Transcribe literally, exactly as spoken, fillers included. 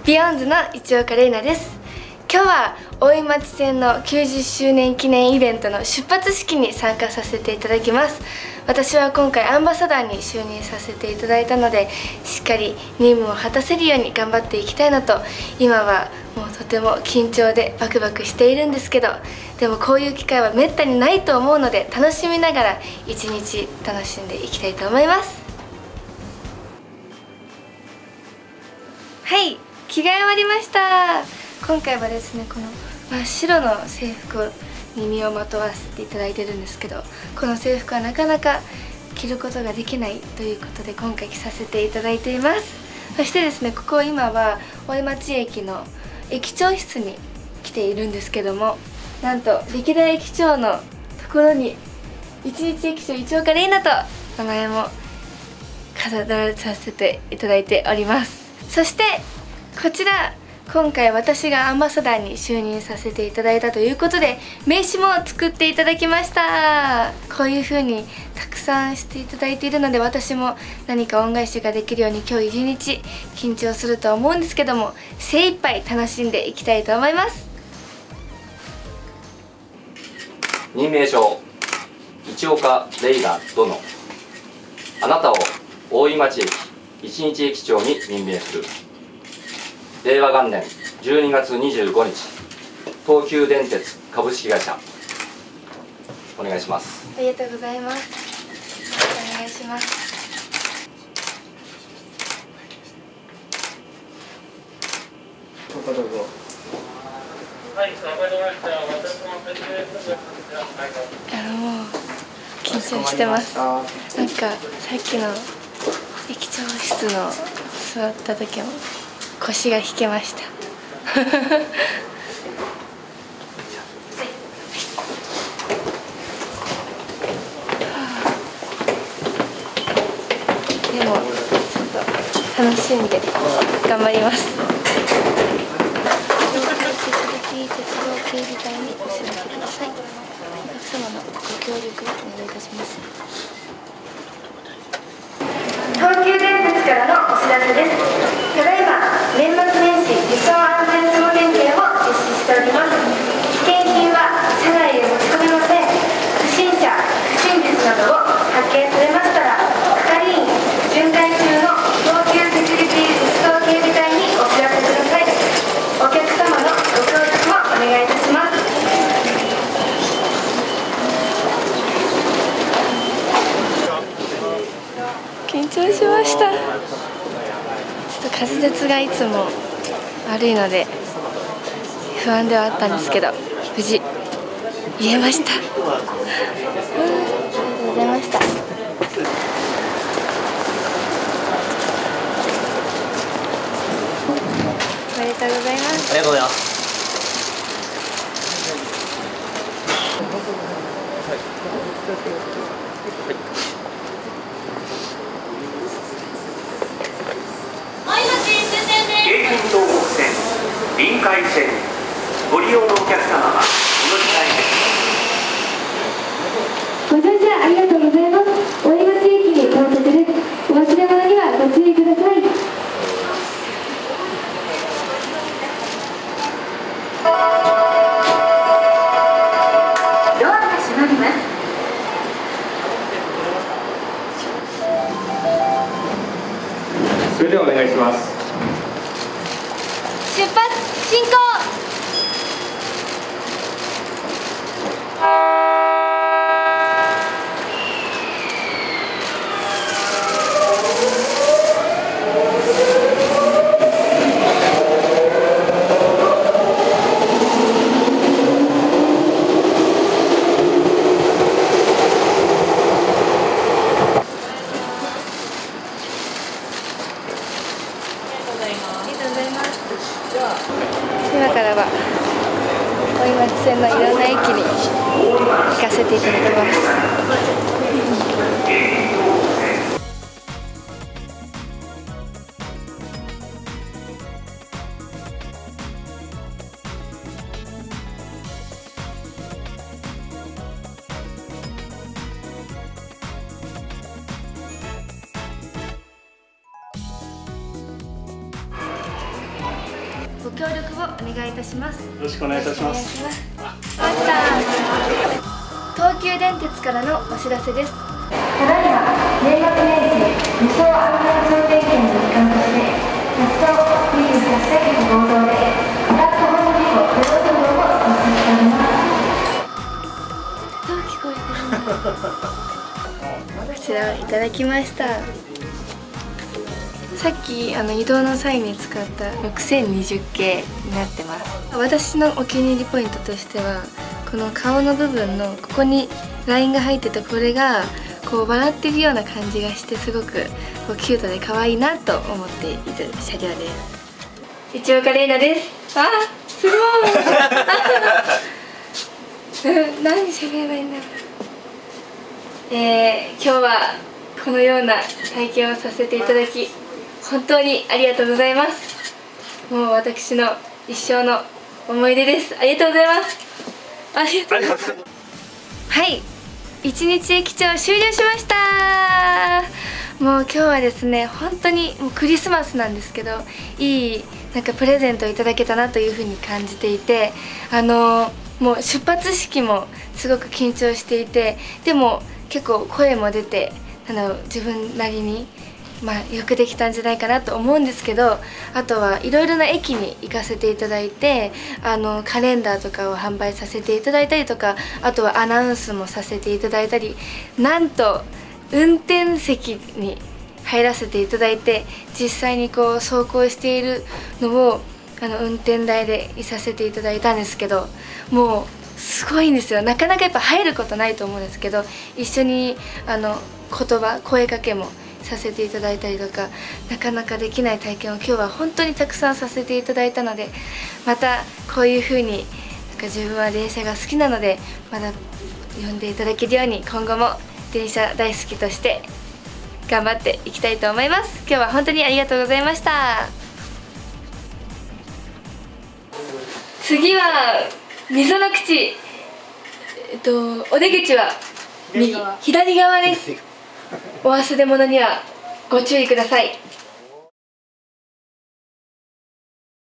ビヨンズの市岡玲奈です。今日は大井町線のきゅうじゅっしゅうねん記念イベントの出発式に参加させていただきます。私は今回アンバサダーに就任させていただいたので、しっかり任務を果たせるように頑張っていきたいのと、今はもうとても緊張でバクバクしているんですけど、でもこういう機会はめったにないと思うので、楽しみながら一日楽しんでいきたいと思います。はい、着替え終わりました。今回はですね、この真っ白の制服に身をまとわせていただいてるんですけど、この制服はなかなか着ることができないということで今回着させていただいています。そしてですね、ここ今は大井町駅の駅長室に来ているんですけども、なんと歴代駅長のところに一日駅長市岡玲奈と名前も飾らさせていただいております。そしてこちら、今回私がアンバサダーに就任させていただいたということで、名刺も作っていただきました。こういう風にたくさんしていただいているので、私も何か恩返しができるように今日一日緊張するとは思うんですけども、精一杯楽しんでいきたいと思います。 任命状、市岡玲奈殿。あなたを大井町駅一日駅長に任命する。令和元年じゅうにがつにじゅうごにち、東急電鉄株式会社。お願いします。 ありがとうございます。お願いします。 どうぞどうぞ。 はい、わかりました。私も説明する。 あのもう緊張してます。なんかさっきの駅長室の座った時も腰が引けました。でもちょっと楽しんで頑張ります。鉄道警備隊にお知らせください。お客様のご協力をお願いいたします。東急電鉄からのお知らせです。ただいま年末年始輸送安全総点検を実施しております。危険品は車内へ持ち込めません。不審者、不審物などを発見されましたら、係員巡回中の東急セキュリティ鉄道警備隊にお知らせください。お客様のご協力もお願いいたします。緊張しました。ちょっと滑舌がいつも悪いので不安ではあったんですけど、無事言えました。ありがとうございました。ありがとうございます。 ありがとうございます。 京浜東北線、臨海線、ご利用のお客様はお乗り換えです。 ご乗車ありがとうございます。大井町駅に到着です。お忘れ物にはご注意ください。 ドアが閉まります。 それではお願いします。 出発進行。すいまご協力をお願いいたします。よろしくお願いいたします。 また東急電鉄からのお知らせです。ただいま年末年始無償安全総点検の時間として鉄道にじゅうはちせき号道でプラットフォーム事故ゼロ号を実施しております。どう聞こえてるんだこちらをいただきました。さっきあの移動の際に使ったろくせんにじゅう系になってます。私のお気に入りポイントとしてはこの顔の部分のここにラインが入ってて、これがこう笑ってるような感じがしてすごくこうキュートで可愛いなと思っている車両です。市岡玲奈です。あーすごいうん何しゃべればいいんだろう。えー、今日はこのような体験をさせていただき本当にありがとうございます。もう私の一生の思い出です。ありがとうございます。ありがとうございます。はい、一日駅長終了しました。もう今日はですね、本当にもうクリスマスなんですけど、いいなんかプレゼントをいただけたなというふうに感じていて、あのもう出発式もすごく緊張していて、でも結構声も出て、あの自分なりにまあよくできたんじゃないかなと思うんですけど、あとはいろいろな駅に行かせていただいて、あのカレンダーとかを販売させていただいたりとか、あとはアナウンスもさせていただいたり、なんと運転席に入らせていただいて、実際にこう走行しているのをあの運転台でいさせていただいたんですけど、もうすごいんですよ。なかなかやっぱ入ることないと思うんですけど、一緒にあの言葉声かけもさせていただいたりとか、なかなかできない体験を今日は本当にたくさんさせていただいたので、またこういう風になんか自分は電車が好きなので、まだ呼んでいただけるように今後も電車大好きとして頑張っていきたいと思います。今日は本当にありがとうございました。次は溝の口、えっとお出口は右左側です。お忘れ物にはご注意ください。